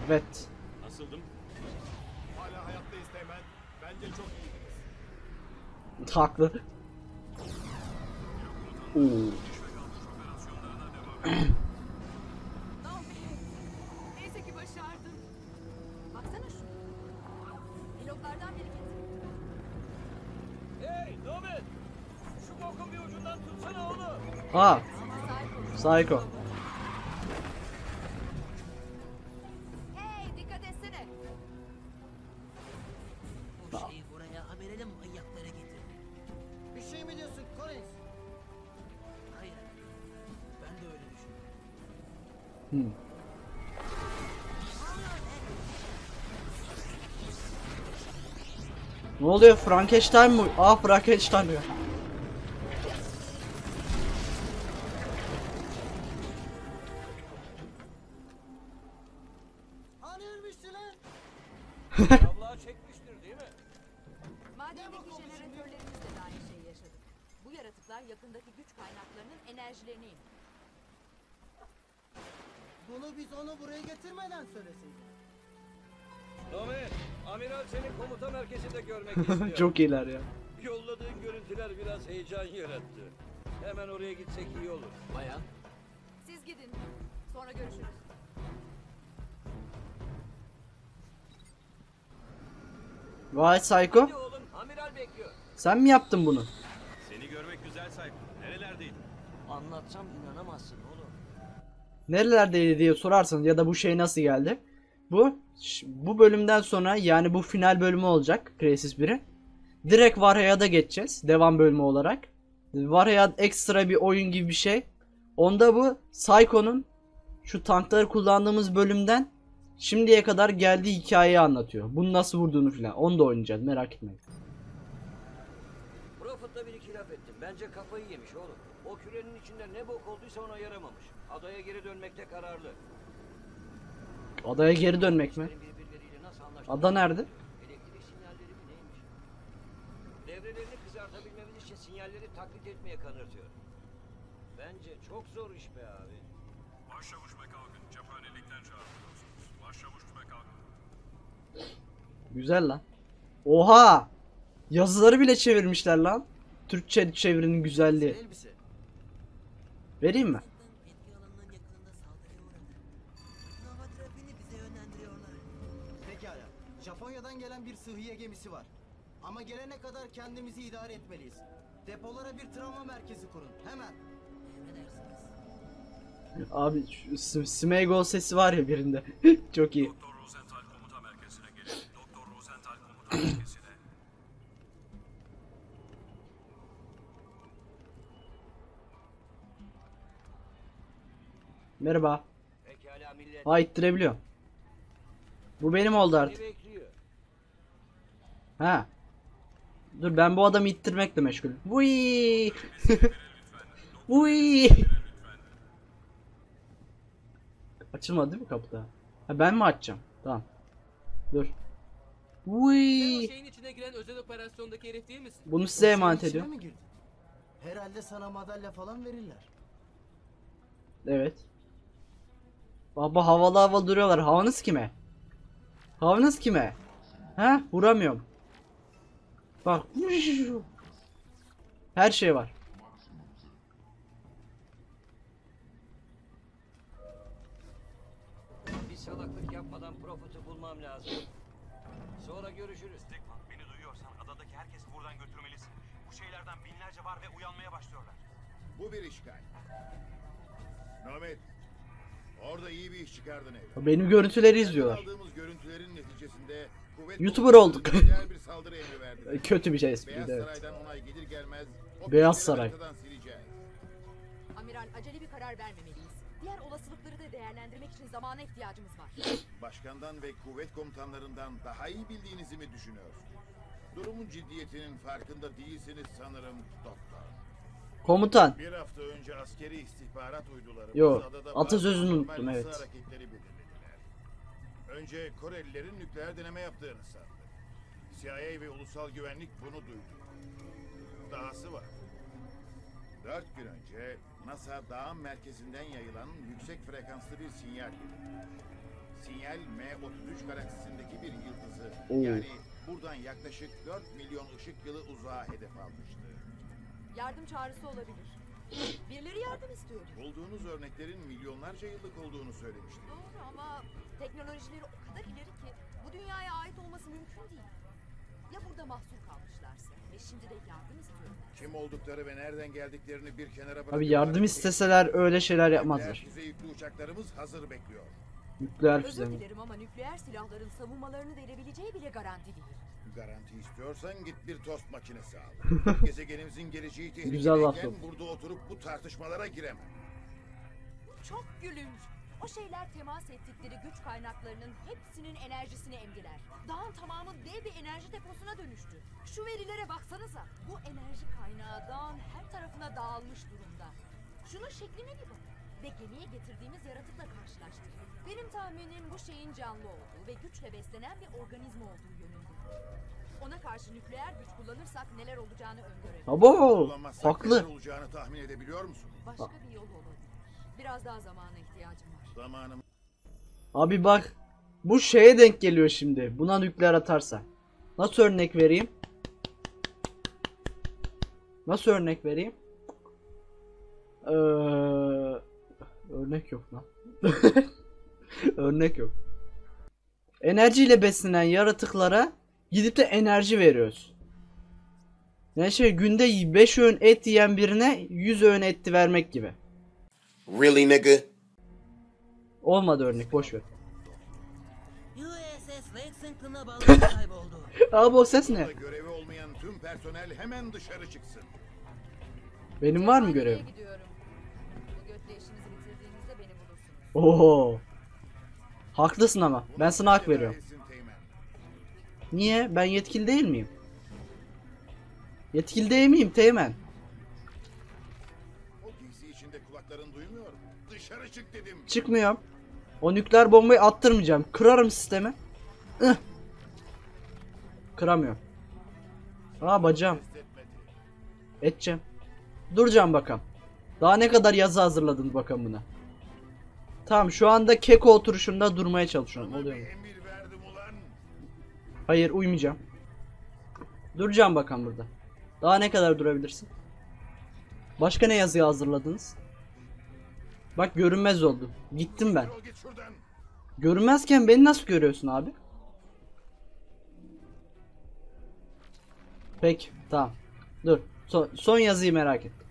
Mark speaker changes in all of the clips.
Speaker 1: Evet.
Speaker 2: Nasıldım?
Speaker 3: Hala hayattayız Teğmen. Bence çok iyiydiniz.
Speaker 1: Haklı. Oo.
Speaker 4: Neyse ki başardın. Baksana şu. Pilotlardan biri getirdi.
Speaker 5: Hey Nobel! Şu bokun bir ucundan tutsana oğlum.
Speaker 1: Ha,
Speaker 4: Ama sahip
Speaker 1: Psycho.
Speaker 4: Hey dikkat etsene.
Speaker 6: Bu şeyi buraya ameleli manyaklara getirdi.
Speaker 7: Bir şey mi diyorsun Collins?
Speaker 6: Hayır. Ben de öyle düşünüyorum.
Speaker 1: Hmm. Ne oluyor? Frankenstein mi? Ah, Frankenstein diyor.
Speaker 7: Hani ölmüştü lan?
Speaker 5: Abla çekmiştir değil mi?
Speaker 4: Madendeki jeneratörlerimizle de aynı şeyi yaşadık. Bu yaratıklar yakındaki güç kaynaklarının enerjilerini emdi.
Speaker 7: Bunu biz onu buraya getirmeden söyleseydik.
Speaker 5: Nobel, amiral seni komuta merkezinde görmek istiyor.
Speaker 1: Çok iyiler ya.
Speaker 5: Yolladığın görüntüler biraz heyecan yarattı. Hemen oraya gitsek iyi olur.
Speaker 6: Bayan.
Speaker 4: Siz gidin. Sonra görüşürüz.
Speaker 1: Vay Psycho.
Speaker 5: Hadi oğlum, amiral bekliyor.
Speaker 1: Sen mi yaptın bunu?
Speaker 2: Seni görmek güzel Psycho. Nerelerdeydin?
Speaker 6: Anlatsam inanamazsın oğlum.
Speaker 1: Nerelerdeydi diye sorarsanız ya da bu şey nasıl geldi? Bu bölümden sonra, yani bu final bölümü olacak Crysis 1'in. Direkt Valhalla'da geçeceğiz devam bölümü olarak. Valhalla ekstra bir oyun gibi bir şey. Onda bu Psycho'nun şu tankları kullandığımız bölümden şimdiye kadar geldiği hikayeyi anlatıyor. Bunu nasıl vurduğunu filan. Onu da oynayacağız, merak etmeyin.
Speaker 5: Prophet'la bir iki laf ettim. Bence kafayı yemiş oğlum. O kürenin içinde ne bok olduysa ona yaramamış. Adaya geri dönmekte kararlı.
Speaker 1: Adaya geri dönmek mi?
Speaker 5: Birbirleriyle nasıl anlaştılar?
Speaker 1: Ada nerede?
Speaker 5: Elektrik sinyalleri mi neymiş? Devrelerini kızartabilmemiz için sinyalleri taklit etmeye kanırtıyor. Bence çok zor iş be abi.
Speaker 3: Başçavuş McCalkin, cephanelikten çağrılıyorsunuz. Başçavuş McCalkin.
Speaker 1: Güzel lan. Oha! Yazıları bile çevirmişler lan. Türkçe çevirinin güzelliği.
Speaker 7: Elbise.
Speaker 1: Vereyim mi?
Speaker 6: Etki alanının yakınında saldırıya uğradı. Hava trafiğini bize yönlendiriyorlar.
Speaker 7: Pekala. Japonya'dan gelen bir sıhhiye gemisi var. Ama gelene kadar kendimizi idare etmeliyiz. Depolara bir travma merkezi kurun. Hemen.
Speaker 6: Emredersiniz.
Speaker 1: Abi şu Smeagol sesi var ya birinde. Çok iyi.
Speaker 3: Doktor Rosenthal komuta merkezine gelin. Doktor Rosenthal komuta merkezine.
Speaker 1: Merhaba.
Speaker 5: Pekala millet.
Speaker 1: Ha, ittirebiliyorum. Bu benim oldu
Speaker 5: Ne
Speaker 1: artık.
Speaker 5: bekliyor?
Speaker 1: Ha. Dur, ben bu adamı ittirmekle meşgulüm. Vuy. Vuy. Açılmadı değil mi kapı daha? Ha, ben mi açacağım? Tamam. Dur.
Speaker 8: Sen o
Speaker 1: Vuy.
Speaker 8: şeyin içine giren özel operasyondaki herif değil misin?
Speaker 1: Bunu size emanet
Speaker 7: İçine
Speaker 1: ediyorum.
Speaker 7: mi girdin? Herhalde sana madalya falan verirler.
Speaker 1: Evet. Baba havalı havalı duruyorlar. Havanız kime? Havanız kime? Ha? Vuramıyorum. Bak. Her şey var.
Speaker 5: Bir salaklık yapmadan Prophet'ı bulmam lazım. Sonra görüşürüz.
Speaker 2: Stigma, beni duyuyorsan adadaki herkesi buradan götürmelisin. Bu şeylerden binlerce var ve uyanmaya başlıyorlar.
Speaker 3: Bu bir işgal. Nomet, orada iyi bir iş çıkardın evlat.
Speaker 1: Benim görüntüleri izliyorlar.
Speaker 3: Aldığımız görüntülerin neticesinde kuvvet
Speaker 1: YouTuber
Speaker 3: komutanı
Speaker 1: olduk.
Speaker 3: güzel bir saldırı emri verdi.
Speaker 1: Kötü bir şey espriydi,
Speaker 3: Beyaz
Speaker 1: evet.
Speaker 3: Saray'dan onay gelir gelmez o
Speaker 1: Beyaz
Speaker 3: kişileri
Speaker 1: Saray.
Speaker 3: haritadan sileceğiz.
Speaker 4: Amiral acele bir karar vermemeliyiz. Diğer olasılıkları da değerlendirmek için zamana ihtiyacımız var.
Speaker 3: Başkandan ve kuvvet komutanlarından daha iyi bildiğinizi mi düşünüyorsunuz? Durumun ciddiyetinin farkında değilsiniz sanırım doktor.
Speaker 1: Komutan.
Speaker 3: Bir hafta önce askeri istihbarat uyduları
Speaker 1: Yo,
Speaker 3: adada
Speaker 1: atasözünü
Speaker 3: bazı
Speaker 1: unuttum,
Speaker 3: anormal
Speaker 1: evet.
Speaker 3: ısı hareketleri belirlediler. Önce Korelilerin nükleer deneme yaptığını sandı. CIA ve ulusal güvenlik bunu duydu. Dahası var. 4 gün önce NASA dağın merkezinden yayılan yüksek frekanslı bir sinyal dedi. Sinyal M33 galaksisindeki bir yıldızı.
Speaker 1: Oo.
Speaker 3: Yani buradan yaklaşık 4 milyon ışık yılı uzağa hedef almıştı.
Speaker 4: Yardım çağrısı olabilir. Birileri yardım istiyordur.
Speaker 3: Bulduğunuz örneklerin milyonlarca yıllık olduğunu söylemişti.
Speaker 4: Doğru ama teknolojileri o kadar ileri ki bu dünyaya ait olması mümkün değil. Ya burada mahsur kalmışlarsa ve şimdi de yardım istiyorlar.
Speaker 3: Kim oldukları ve nereden geldiklerini bir kenara bırakıp...
Speaker 1: Abi yardım isteseler öyle şeyler yapmazlar.
Speaker 3: Füze yüklü uçaklarımız hazır bekliyor.
Speaker 1: Nükleer füze
Speaker 4: Özür
Speaker 1: mi?
Speaker 4: dilerim ama nükleer silahların savunmalarını verebileceği bile garanti değil.
Speaker 3: Garanti istiyorsan git bir tost makinesi al. Gezegenimizin geleceği
Speaker 1: Güzel laf
Speaker 3: tehlikedeyken
Speaker 1: yok.
Speaker 3: burada oturup bu tartışmalara giremem.
Speaker 4: Bu çok gülünç. O şeyler temas ettikleri güç kaynaklarının hepsinin enerjisini emdiler. Dağın tamamı dev bir enerji deposuna dönüştü. Şu verilere baksanıza. Bu enerji kaynağı dağın her tarafına dağılmış durumda. Şunun şekline bir bakın. Ve gemiye getirdiğimiz yaratıkla karşılaştık. Benim tahminim bu şeyin canlı olduğu ve güçle beslenen bir organizma olduğu yönünde. Ona karşı nükleer güç kullanırsak neler olacağını öngörelim.
Speaker 1: Abo,
Speaker 3: Kullanmazsak
Speaker 1: haklı.
Speaker 3: neler olacağını tahmin edebiliyor musun?
Speaker 4: Başka bir yol olabilir. Biraz daha zamana ihtiyacım var.
Speaker 3: Zamanım
Speaker 1: Abi bak. Bu şeye denk geliyor şimdi. Buna nükleer atarsa. Nasıl örnek vereyim? Nasıl örnek vereyim? Örnek yok lan. Örnek yok. Enerjiyle beslenen yaratıklara gidip de enerji veriyoruz. Yani şey günde 5 öğün et yiyen birine 100 öğün et vermek gibi.
Speaker 9: Really, nigga?
Speaker 1: Olmadı örnek, boş ver.
Speaker 6: USS Lexington'a balığı kayboldu.
Speaker 1: Abi o ses ne?
Speaker 3: burada görevi olmayan tüm personel hemen dışarı çıksın.
Speaker 1: Benim var mı
Speaker 4: Cephaneye
Speaker 1: görevim?
Speaker 4: gidiyorum. Bu götle işinizi bitirdiğinizde beni bulursunuz.
Speaker 1: Oo. Haklısın ama. Ben sana hak veriyorum.
Speaker 3: Dahilsin Teğmen.
Speaker 1: Niye? Ben yetkili değil miyim? Yetkili değil miyim Teğmen?
Speaker 3: O giysi içinde kulakların duymuyor mu? Dışarı çık dedim.
Speaker 1: Çıkmıyorum. O nükleer bombayı attırmayacağım. Kırarım sistemi. Ih. Kıramıyorum. Aa bacağım.
Speaker 3: Test etmedi.
Speaker 1: Edeceğim. Duracağım bakalım. Daha ne kadar yazı hazırladınız bakalım buna. Tamam şu anda keko oturuşunda durmaya çalışıyorum.
Speaker 3: Sana
Speaker 1: Oluyor
Speaker 3: bir
Speaker 1: mu?
Speaker 3: emir verdim ulan.
Speaker 1: Hayır uymayacağım. Duracağım bakalım burada. Daha ne kadar durabilirsin? Başka ne yazıyı hazırladınız? Bak görünmez oldum. Gittim ben.
Speaker 3: Yol git şuradan.
Speaker 1: Görünmezken beni nasıl görüyorsun abi? Peki tamam. Dur. Son yazıyı merak ettim.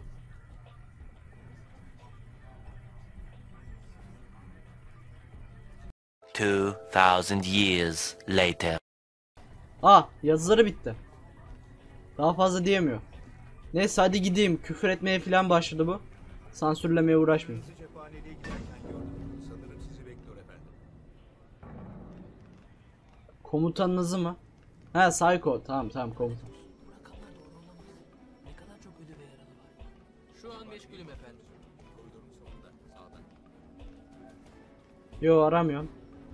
Speaker 10: Years later.
Speaker 1: Yazıları bitti. Daha fazla diyemiyor. Neyse hadi gideyim. Küfür etmeye falan başladı bu. Sansürlemeye uğraşmayayım.
Speaker 2: Cephaneliğe giderken gördüm. Sanırım sizi bekliyor efendim.
Speaker 1: Komutanınızı mı? He Psycho. Tamam komutan.
Speaker 8: Rakamlar doğru olamaz. Ne kadar çok ölü ve yaralı var. Şu an meşgulüm efendim.
Speaker 2: Koridorun sonunda sağda.
Speaker 1: Yo aramıyorum.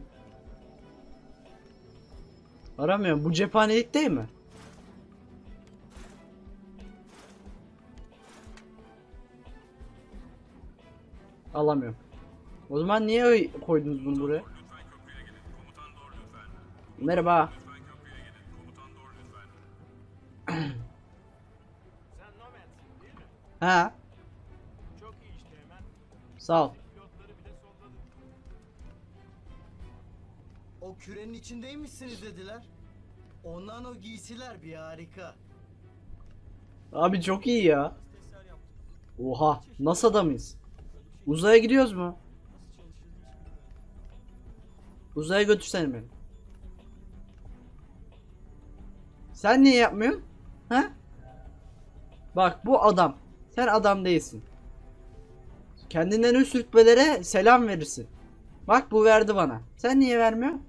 Speaker 1: Aramıyorum. Bu cephanelik değil mi? Alamıyorum. O zaman niye koydunuz bunu buraya? Merhaba.
Speaker 2: Sen Nomad'sin değil mi?
Speaker 1: Ha,
Speaker 2: Çok iyi işte hemen.
Speaker 1: sağ ol.
Speaker 2: Pilotları bile solladık.
Speaker 7: O kürenin içindeymişsiniz dediler. Ondan o giysiler bir harika.
Speaker 1: Abi çok iyi ya. Oha, NASA'da mıyız? Uzaya gidiyoruz mu? Uzaya götürsene beni. Sen niye yapmıyorsun? Ha? Bak bu adam. Sen adam değilsin. Kendinden üst rütbelere selam verirsin. Bak bu verdi bana. Sen niye vermiyorsun?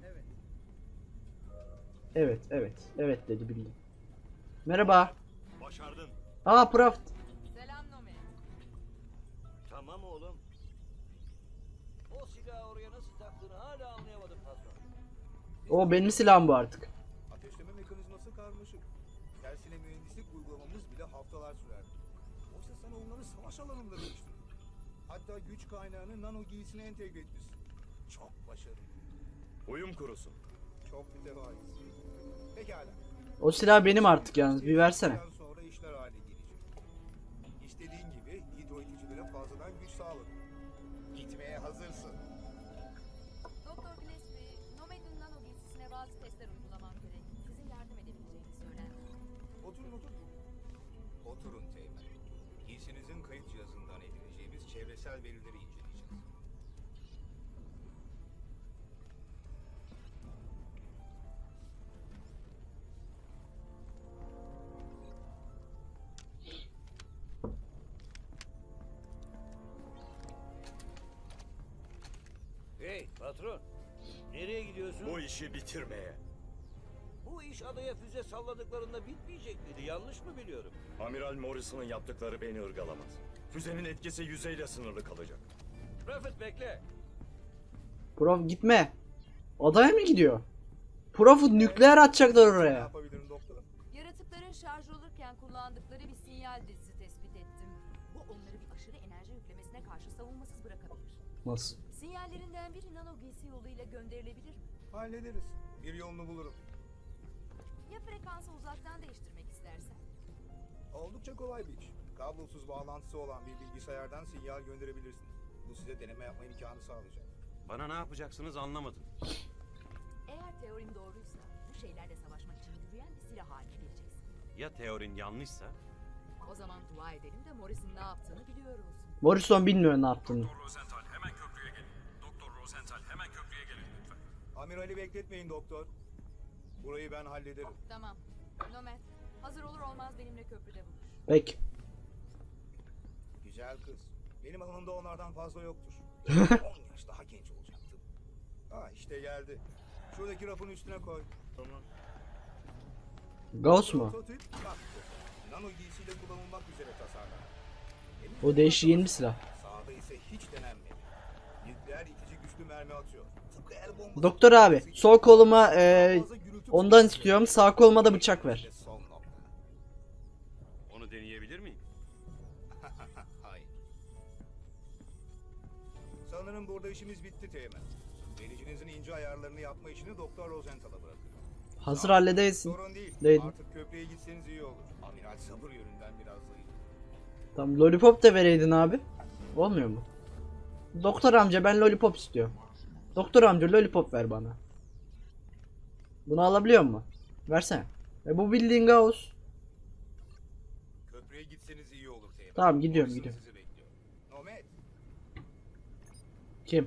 Speaker 1: Evet dedi bildim. Merhaba.
Speaker 2: Başardın.
Speaker 1: Prof.
Speaker 4: Selam Nomi.
Speaker 5: Tamam oğlum. O silahı oraya nasıl taktığını hala anlayamadım patron.
Speaker 1: O benim silahım bu artık.
Speaker 11: Ateşleme mekanizması karmaşık. Tersine mühendislik uygulamamız bile haftalar sürer. Oysa sen onları savaş alanında değiştirdin. Hatta güç kaynağını nano giysine entegre etmişsin. Çok başarılı. Uyum kurusun. Çok mütevaziz. Pekala.
Speaker 1: O silah benim artık yalnız. Bir versene.
Speaker 11: Sonra işler haline gelecek. İstediğin gibi hidro iticilere fazladan güç sağladım. Gitmeye hazırsın.
Speaker 4: Doktor Gillespie, Nomad'ın nano giysisine bazı testler uygulamam gerek. Sizin yardım edebileceğinizi söylendi.
Speaker 11: Oturun. Oturun Teğmen. Giysinizin kayıt cihazından edineceğimiz çevresel verileri inceleyeceğiz.
Speaker 5: Hey patron, nereye gidiyorsun?
Speaker 10: Bu işi bitirmeye.
Speaker 5: Bu iş adaya füze salladıklarında bitmeyecek miydi? Yanlış mı biliyorum?
Speaker 10: Amiral Morrison'ın yaptıkları beni ırgalamaz. Füzenin etkisi yüzeyle sınırlı kalacak.
Speaker 5: Prophet bekle.
Speaker 1: Prof gitme. Adaya mı gidiyor? Profit nükleer atacaklar
Speaker 11: Ne
Speaker 1: oraya.
Speaker 11: yapabilirim doktor?
Speaker 4: Yaratıkların şarj olurken kullandıkları bir sinyal dizisi tespit ettim. Bu onları bir aşırı enerji yüklemesine karşı savunmasız bırakabilir.
Speaker 1: Nasıl?
Speaker 4: Sinyallerinden biri nano giysi yoluyla gönderilebilir mi?
Speaker 11: Hallederiz. Bir yolunu bulurum.
Speaker 4: Ya frekansı uzaktan değiştirmek istersen?
Speaker 11: Oldukça kolay bir iş. Kablosuz bağlantısı olan bir bilgisayardan sinyal gönderebilirsiniz. Bu size deneme yapma imkanı sağlayacak.
Speaker 2: Bana ne yapacaksınız anlamadım.
Speaker 4: Eğer teorim doğruysa bu şeylerle savaşmak için yürüyen bir silah haline geleceksin.
Speaker 2: Ya teorin yanlışsa?
Speaker 4: O zaman dua edelim de Morris'in ne yaptığını biliyor olsun.
Speaker 1: Morrison bilmiyor ne yaptığını.
Speaker 2: Rosenthal hemen köprüye gelin. Doktor Rosenthal hemen köprüye gelin lütfen.
Speaker 11: Amirali bekletmeyin doktor. Burayı ben hallederim.
Speaker 4: Tamam. Nomad, hazır olur olmaz benimle köprüde buluş.
Speaker 1: Peki.
Speaker 11: Güzel kız. Benim alanımda onlardan fazla yoktur. 10 yaş daha genç olacaktım. İşte geldi. Şuradaki rafın üstüne koy. Tamam.
Speaker 1: Gauss mu?
Speaker 11: Prototip bak. Nano giysiyle kullanılmak üzere tasarlandı.
Speaker 1: O değişik yeni bir silah.
Speaker 11: Sağda ise hiç denenmedi. Nükleer itici güçlü mermi atıyor. Tıpkı el bombası.
Speaker 1: Doktor abi sol koluma ondan istiyorum, sağ koluma da bıçak ver.
Speaker 11: Son nokta.
Speaker 2: Onu deneyebilir miyim?
Speaker 11: Hayır. Sanırım burada işimiz bitti Teğmen. Delicinizin ince ayarlarını yapma işini Doktor Rosenthal'a bırakın.
Speaker 1: Hazır halledeysin.
Speaker 11: Sorun değil.
Speaker 1: Değilim.
Speaker 11: Artık köprüye gitseniz iyi olur. Amiral sabır yönünden biraz zayıf.
Speaker 1: Tamam, lollipop da vereydin abi. Olmuyor mu? Doktor amca ben lollipop istiyorum. Doktor amca lollipop ver bana. Bunu alabiliyor mu? Versene. Bu bildiğin Gauss.
Speaker 11: Köprüye gitseniz iyi olur Teğmen.
Speaker 1: Tamam, gidiyorum,
Speaker 11: Morrison
Speaker 1: gidiyorum.
Speaker 11: sizi bekliyor. Nomad.
Speaker 1: Kim?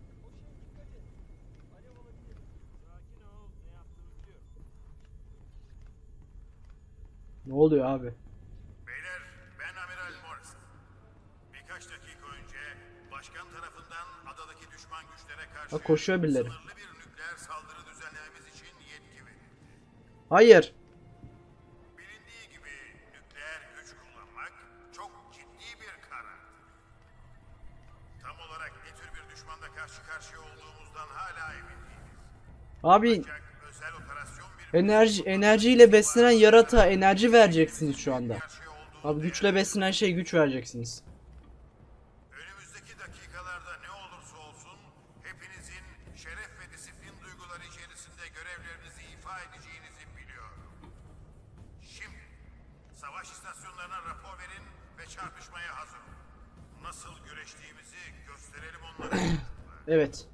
Speaker 1: Ne oluyor abi?
Speaker 3: Beyler, ben Amiral Morrison. Birkaç dakika önce başkan tarafından adadaki düşman güçlere karşı
Speaker 1: Ha, koşuyor birileri.
Speaker 3: sınırlı bir nükleer saldırı düzenlememiz için yetki verildi.
Speaker 1: Hayır.
Speaker 3: Bilindiği gibi nükleer güç kullanmak çok ciddi bir karardır. Tam olarak ne tür bir düşmanla karşı karşıya olduğumuzdan hala emin değiliz.
Speaker 1: Abi
Speaker 3: Ancak özel operasyon bir
Speaker 1: enerjiyle beslenen yaratığa enerji vereceksiniz şu anda.
Speaker 3: karşıya olduğumuz
Speaker 1: Abi güçle beslenen şey güç vereceksiniz.
Speaker 3: önümüzdeki dakikalarda ne olursa olsun hepinizin şeref ve disiplin duyguları içerisinde görevlerinizi ifa edeceğinizi biliyorum. Şimdi savaş istasyonlarına rapor verin ve çarpışmaya hazır olun. Nasıl güreştiğimizi gösterelim onlara.
Speaker 1: Evet.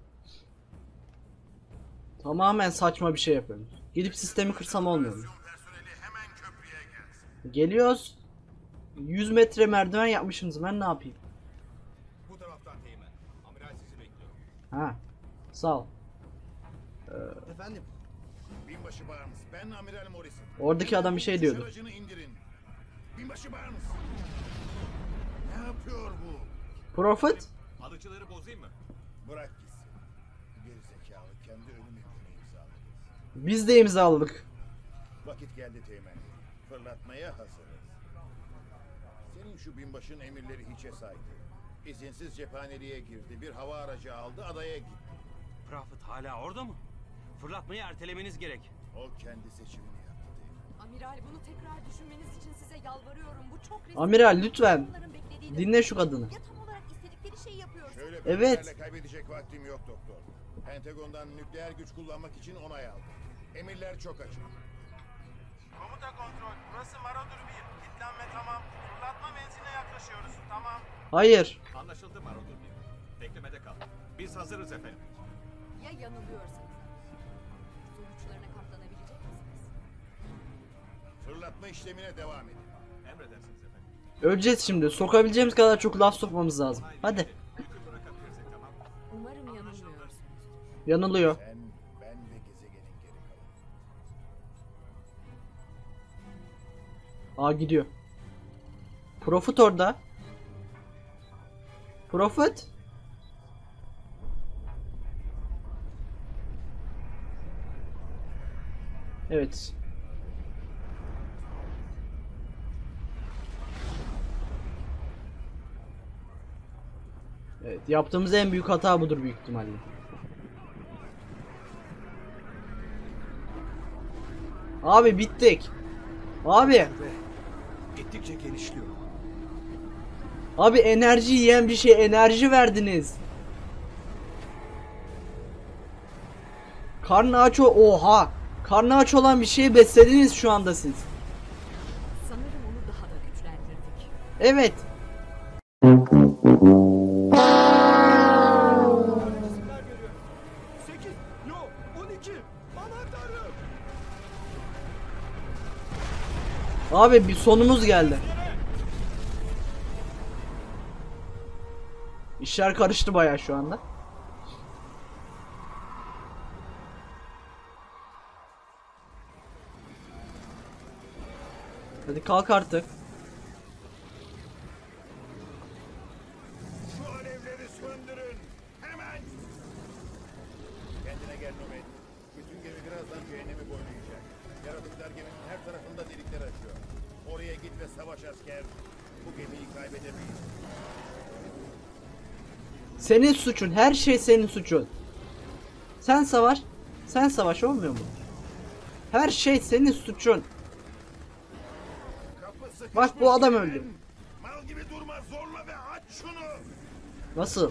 Speaker 1: Tamamen saçma bir şey yapıyoruz. Gidip sistemi kırsam olmuyor mu?
Speaker 3: Operasyon personeli hemen köprüye gelsin.
Speaker 1: Geliyoruz. 100 metre merdiven yapmışsınız, ben ne yapayım?
Speaker 11: Bu taraftan Teğmen. Amiral sizi bekliyor.
Speaker 1: Ha. Sağ ol.
Speaker 7: Efendim,
Speaker 3: Binbaşı Barnes, ben Amiral Morrison.
Speaker 1: Oradaki adam bir şey
Speaker 3: Uçuş
Speaker 1: diyordu.
Speaker 3: aracını indirin. Binbaşı Barnes. Ne yapıyor bu?
Speaker 1: Profit?
Speaker 2: Alıcıları bozayım mı?
Speaker 3: Bırak gitsin. Geri zekalı kendi ölüm hükmünü imzaladı.
Speaker 1: Biz de imzaladık.
Speaker 3: Vakit geldi Teğmen. Fırlatmaya hazırız. Senin şu binbaşın emirleri hiçe saydı. İzinsiz cephaneliğe girdi. Bir hava aracı aldı, adaya gitti.
Speaker 2: Prophet hala orada mı? Fırlatmayı ertelemeniz gerek.
Speaker 3: O kendi seçimini yaptı Teğmen.
Speaker 4: Amiral bunu tekrar düşünmeniz için size yalvarıyorum. Bu çok riskli.
Speaker 1: Amiral, lütfen.
Speaker 4: Onların beklediği
Speaker 1: Dinle şu kadını.
Speaker 4: Ya tam olarak istedikleri şeyi yapıyoruz.
Speaker 3: Şöyle
Speaker 1: Evet.
Speaker 3: bölümlerle kaybedecek vaktim yok doktor. Pentagon'dan nükleer güç kullanmak için onay aldı. Emirler çok açık.
Speaker 12: Komuta kontrol. Burası Marauder 1. Kilitlenme tamam. Fırlatma menziline yaklaşıyoruz. Tamam.
Speaker 1: Hayır.
Speaker 2: Anlaşıldı Marauder 1. Beklemede kal. Biz hazırız efendim.
Speaker 4: Ya yanılıyorsanız? Sonuçlarına katlanabilecek misiniz?
Speaker 3: Fırlatma işlemine devam edin.
Speaker 2: Emredersiniz efendim.
Speaker 1: Öleceğiz şimdi. Sokabileceğimiz kadar çok laf sokmamız lazım. Hadi.
Speaker 2: Mümkün bırakabilirsek tamam.
Speaker 4: Umarım yanılmıyorsunuz.
Speaker 1: Yanılıyor.
Speaker 3: Sen, ben ve gezegenin geri kalanı.
Speaker 1: Aa gidiyor. Profit orada. Profit. Evet. Evet, yaptığımız en büyük hata budur büyük ihtimalle. Abi bittik. Abi.
Speaker 11: Gittikçe genişliyor.
Speaker 1: Abi enerji yiyen bir şey, enerji verdiniz. Karnı aç oha. Karnı aç olan bir şeyi beslediniz şu anda siz.
Speaker 4: Sanırım onu daha da güçlendirdik.
Speaker 1: Evet.
Speaker 11: Resimler görüyorum. 8, yok 12. Aman tanrım.
Speaker 1: Abi bir sonumuz geldi. İşler karıştı bayağı şu anda. Hadi kalk artık.
Speaker 3: Şu alevleri söndürün. Hemen. Kendine gel Nomad. Bütün gemi birazdan cehennemi boylayacak. Yaratıklar geminin her tarafında delikler açıyor. Oraya git ve savaş asker. Bu gemiyi kaybedemeyiz.
Speaker 1: Senin suçun. Her şey senin suçun. Sen savaş. Sen savaş olmuyor mu? Her şey senin suçun.
Speaker 3: Kapı sıkışmış
Speaker 1: Bak bu adam
Speaker 3: geminin.
Speaker 1: öldü.
Speaker 3: Mal gibi durma, zorla ve aç şunu.
Speaker 1: Nasıl?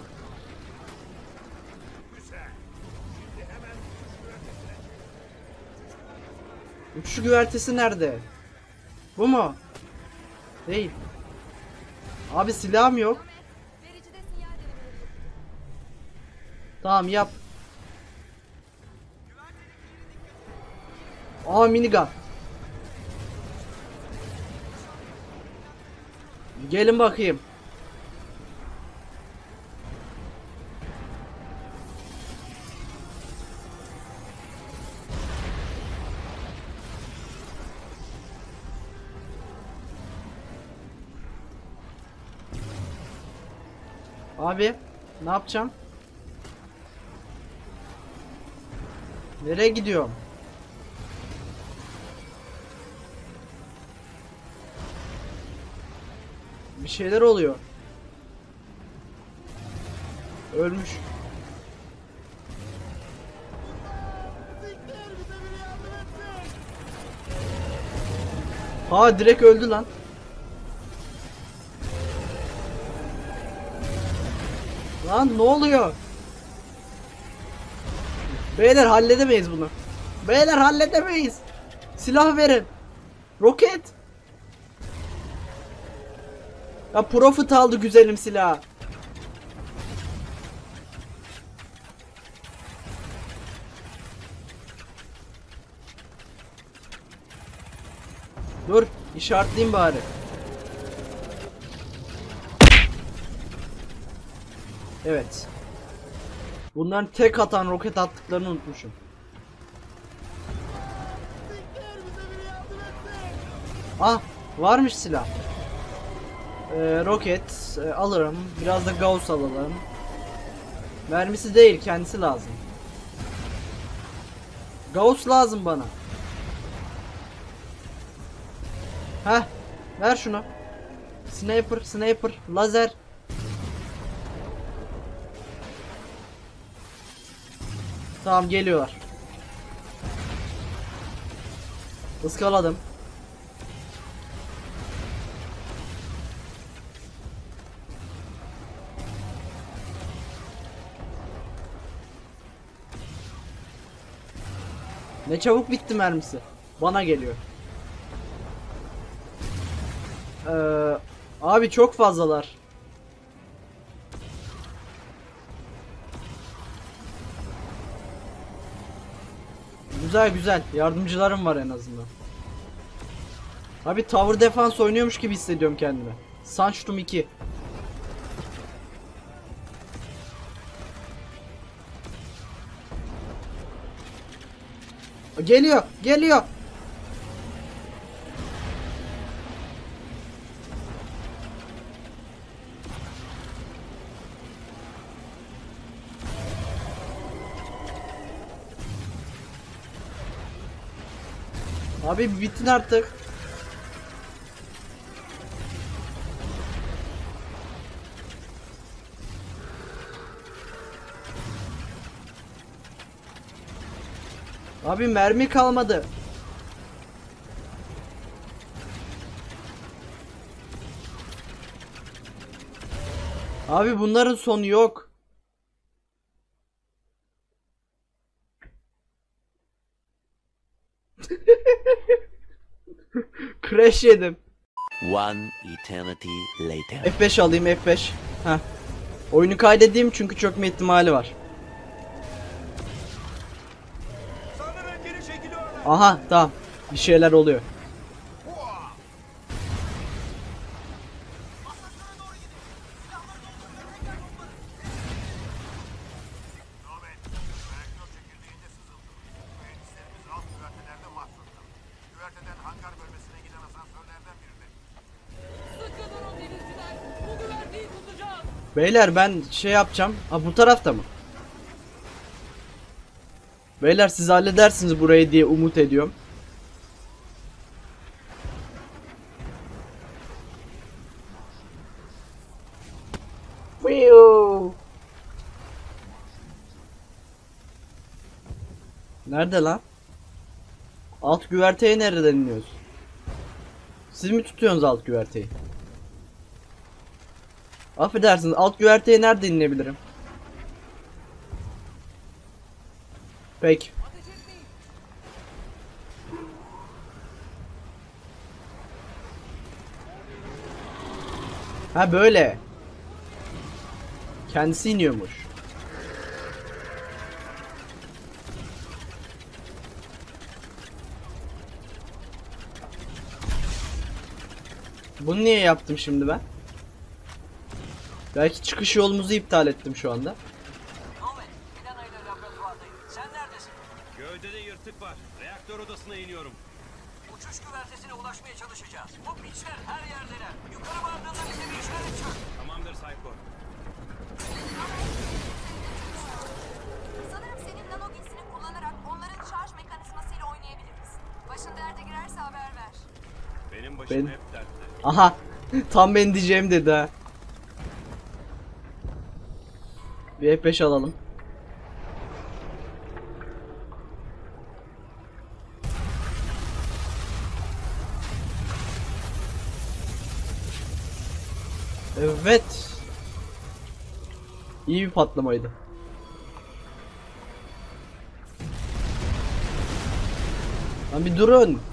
Speaker 3: Güzel. Şimdi hemen güvertesine çık.
Speaker 1: Uçuş güvertesi nerede? Bu mu? Değil. Abi silahım yok.
Speaker 4: Vericide sinyal denemeleri yapacağım.
Speaker 1: Tamam yap. Aa minigun. Gelin bakayım. Abi ne yapacağım? Nereye gidiyorum? Bir şeyler oluyor. Ölmüş. Ha direkt öldü lan. Lan ne oluyor? Beyler halledemeyiz bunu. Beyler halledemeyiz. Silah verin. Roket. Ya Profit aldı güzelim silahı. Dur işaretleyeyim bari. Evet. Bunların tek atan roket attıklarını unutmuşum. Ah varmış silah. Roket alırım. Biraz da Gauss alalım. Mermisi değil kendisi lazım. Gauss lazım bana. Heh ver şunu. Sniper lazer. Tamam geliyorlar. Iskaladım. Ne çabuk bitti mermisi. Bana geliyor. Abi çok fazlalar. Güzel güzel. Yardımcılarım var en azından. Abi tower defense oynuyormuş gibi hissediyorum kendimi. Sanchtum 2. Geliyor, geliyor. Abi bitin artık. Abi mermi kalmadı. Abi bunların sonu yok. Crash yedim.
Speaker 13: One eternity later.
Speaker 1: F5 alayım F5. Heh. Oyunu kaydedeyim çünkü çökme ihtimali var. Aha tamam. Bir şeyler oluyor. Beyler ben şey yapacağım. Ha bu tarafta mı? Beyler siz halledersiniz burayı diye umut ediyorum. Nerede lan? Alt güverteye nereden iniyoruz? Siz mi tutuyorsunuz alt güverteyi? Affedersiniz, alt güverteye nerede inebilirim? Peki. Ha böyle. Kendisi iniyormuş. Bunu niye yaptım şimdi ben? Belki çıkış yolumuzu iptal ettim şu anda.
Speaker 5: Sen neredesin?
Speaker 2: Gövdede yırtık var. Reaktör odasına iniyorum.
Speaker 5: Uçuş güvertesine ulaşmaya çalışacağız. Bu piçler her yerdeler. Yukarı vardığında bize bir işaret çök.
Speaker 2: Tamamdır Psycho.
Speaker 4: Sanırım senin nano giysini kullanarak onların şarj mekanizmasıyla oynayabiliriz. Başın derde girerse haber ver.
Speaker 2: Benim başım hep dertte.
Speaker 1: Aha. Tam ben diyeceğim dedi ha. Bir F5 alalım. Evet. İyi bir patlamaydı. Lan bir durun.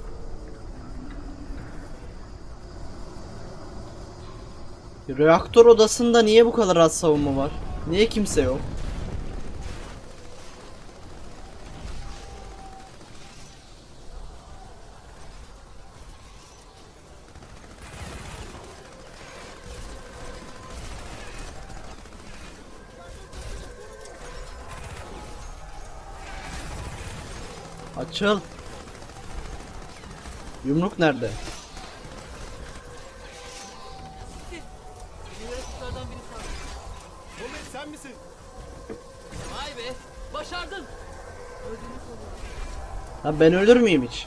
Speaker 1: Reaktör odasında niye bu kadar az savunma var? Niye kimse yok? Açıl. Yumruk nerede?
Speaker 8: Moment sen misin? Vay be, başardın.
Speaker 1: Ha ben ölür müyüm hiç?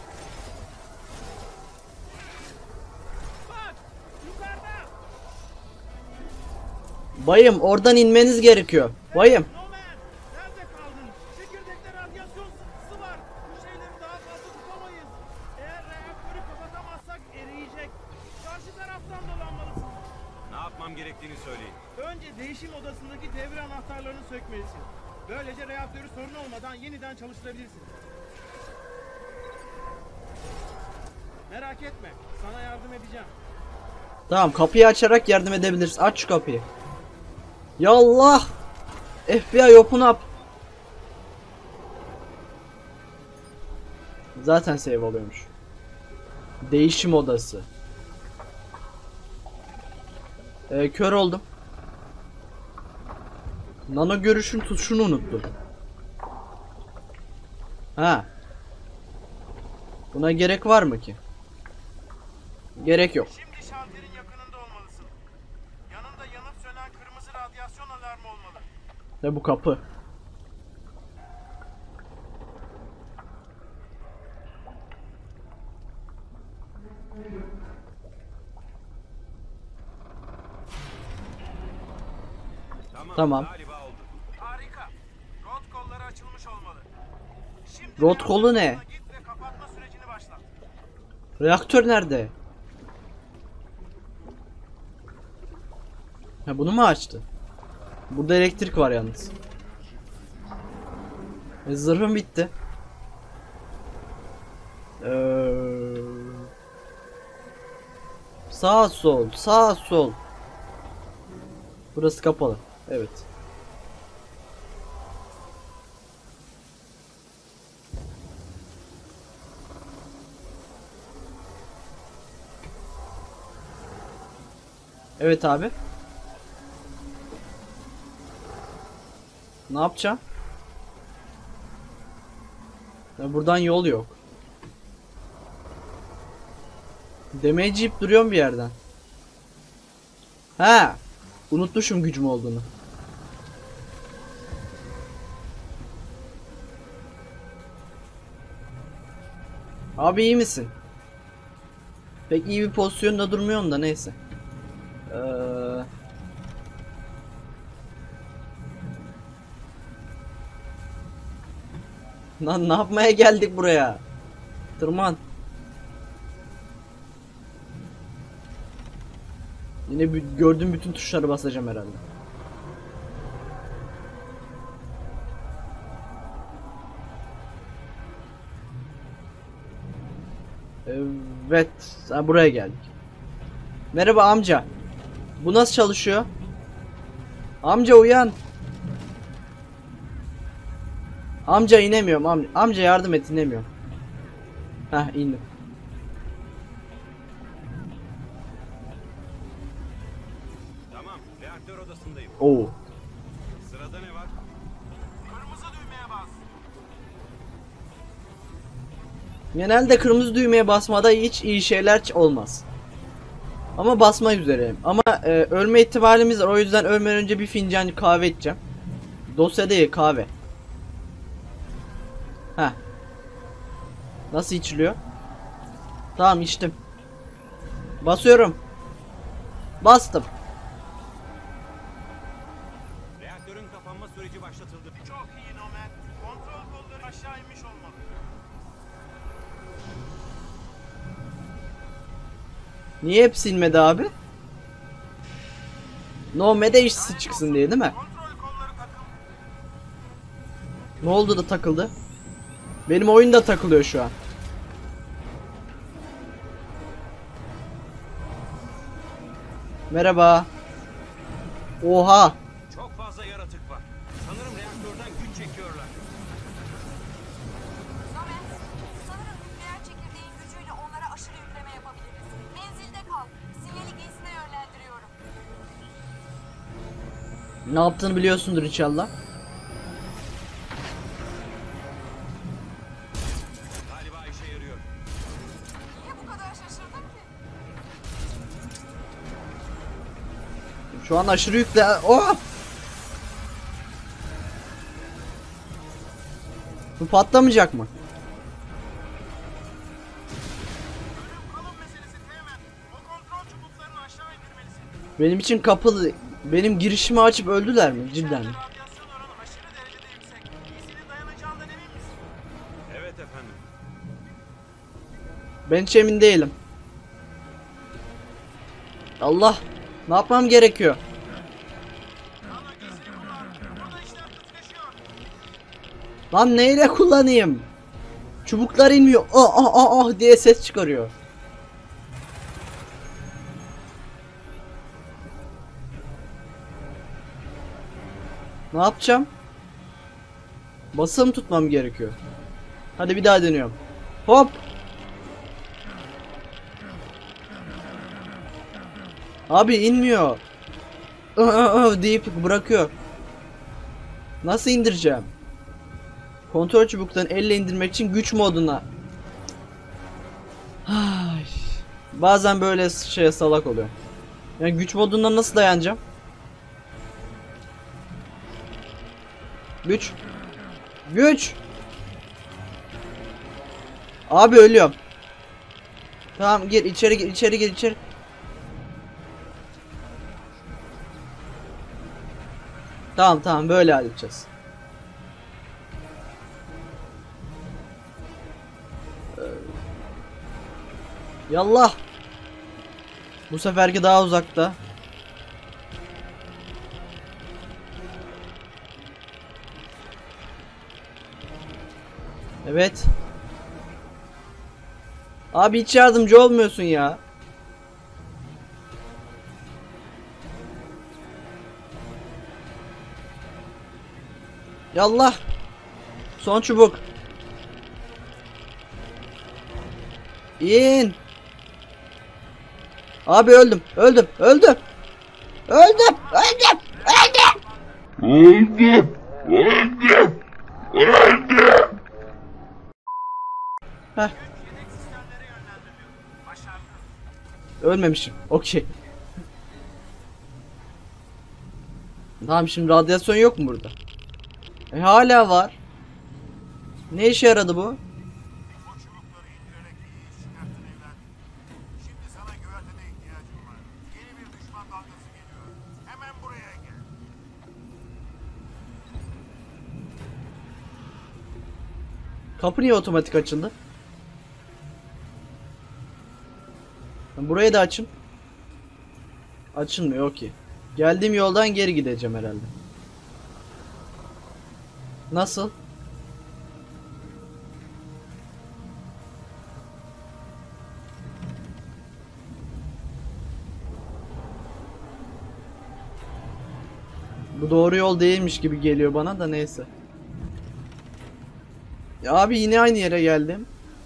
Speaker 1: Bayım oradan inmeniz gerekiyor. Bayım.
Speaker 12: Nerede kaldın? Çekirdekte radyasyon sıkıntısı var. Bu şeyleri daha fazla tutamayız. Eğer reaktörü kapatamazsak eriyecek. Karşı taraftan dolanmalısın.
Speaker 2: Ne yapmam gerektiğini söyleyin.
Speaker 12: Önce değişim odasındaki devre anahtarlarını sökmelisin. Böylece reaktörü sorun olmadan yeniden çalıştırabilirsin. Merak etme. Sana yardım edeceğim.
Speaker 1: Tamam, kapıyı açarak yardım edebiliriz. Aç şu kapıyı. Ya Allah! FBI open up. Zaten save oluyormuş. Değişim odası. Kör oldum. Nano görüşün tuşunu unuttum. Ha. Buna gerek var mı ki? Gerek yok.
Speaker 12: Şimdi şalterin yakınında olmalısın. Yanında yanıp sönen kırmızı radyasyon alarmı olmalı.
Speaker 1: Ne bu kapı? Tamam.
Speaker 2: Galiba oldu.
Speaker 12: Harika. Rot kolları açılmış olmalı. Şimdi
Speaker 1: Rot kolu ne?
Speaker 12: git ve kapatma sürecini başlat.
Speaker 1: Reaktör nerede? Ha, bunu mu açtı? Burada elektrik var yalnız. Zırhım bitti. Sağ sol, sağ sol. Burası kapalı. Evet. Evet abi. Ne yapacağım? Ya buradan yol yok. Damage yiyip duruyorum bir yerden. Ha, unutmuşum gücüm olduğunu. Abi iyi misin? Pek iyi bir pozisyonda durmuyorsun da neyse. Lan ne yapmaya geldik buraya? Tırman. Yine gördüğüm bütün tuşları basacağım herhalde. Evet, sen buraya geldik. Merhaba amca. Bu nasıl çalışıyor? Amca uyan. Amca inemiyorum. Amca yardım et, inemiyorum. Heh, indim.
Speaker 2: Tamam, reaktör odasındayım.
Speaker 1: Oo.
Speaker 2: Sırada ne var?
Speaker 12: Kırmızı düğmeye bas.
Speaker 1: Genelde kırmızı düğmeye basmada hiç iyi şeyler olmaz. Ama basma üzereyim. Ama ölme ihtimalimiz var. O yüzden ölmeden önce bir fincan kahve içeceğim. Dosya değil, kahve. Heh. Nasıl içiliyor? Tamam, içtim. Basıyorum. Bastım.
Speaker 2: Reaktörün kapanma süreci başlatıldı.
Speaker 12: Çok iyi Nomad. Kontrol kolları aşağı inmiş olmalı.
Speaker 1: Niye hep silmedi abi? Nomad'e işsiz çıksın diye değil mi? Ne oldu da takıldı? Benim oyun da takılıyor şu an. Merhaba. Oha.
Speaker 2: Çok fazla yaratık var. Sanırım reaktörden güç çekiyorlar.
Speaker 4: Nomad, sanırım nükleer çekirdeğin gücüyle onlara aşırı yükleme yapabiliriz. Menzilde kal. Sinyali gerisine yönlendiriyorum.
Speaker 1: Ne yaptığını biliyorsundur inşallah.
Speaker 2: Galiba işe yarıyor.
Speaker 4: Niye bu kadar şaşırdın ki?
Speaker 1: Şu an aşırı yükle. Oh! Bu patlamayacak mı? Benim için kapılı. Benim girişimi açıp öldüler mi? Cidden mi?
Speaker 2: Evet efendim.
Speaker 1: Ben hiç emin değilim. Allah. Ne yapmam gerekiyor? Lan neyle kullanayım? Çubuklar inmiyor. Ah ah ah ah diye ses çıkarıyor. Ne yapacağım? Basılı tutmam gerekiyor. Hadi bir daha deniyorum. Hop. Abi inmiyor. Deyip bırakıyor. Nasıl indireceğim? Kontrol çubuktan elle indirmek için güç moduna. Ay. Bazen böyle şeye salak oluyor. Yani güç modundan nasıl dayanacağım? Güç. Güç. Abi ölüyorum. Tamam gir içeri gir içeri gir içeri. Tamam böyle halledeceğiz. Yallah. Bu seferki daha uzakta. Evet. Abi hiç yardımcı olmuyorsun ya. Yallah. Son çubuk. İn. Abi öldüm. Heh. Ölmemişim. Okey. Tamam şimdi radyasyon yok mu burada? Hala var. Ne işe yaradı bu?
Speaker 3: Şimdi sana güvertede ihtiyacım var. Yeni bir düşman dalgası geliyor. Hemen buraya gel.
Speaker 1: Kapı niye otomatik açıldı? Burayı da açın. Açılmıyor okey. Geldiğim yoldan geri gideceğim herhalde. Nasıl? Bu doğru yol değilmiş gibi geliyor bana da neyse. Ya abi yine aynı yere geldim.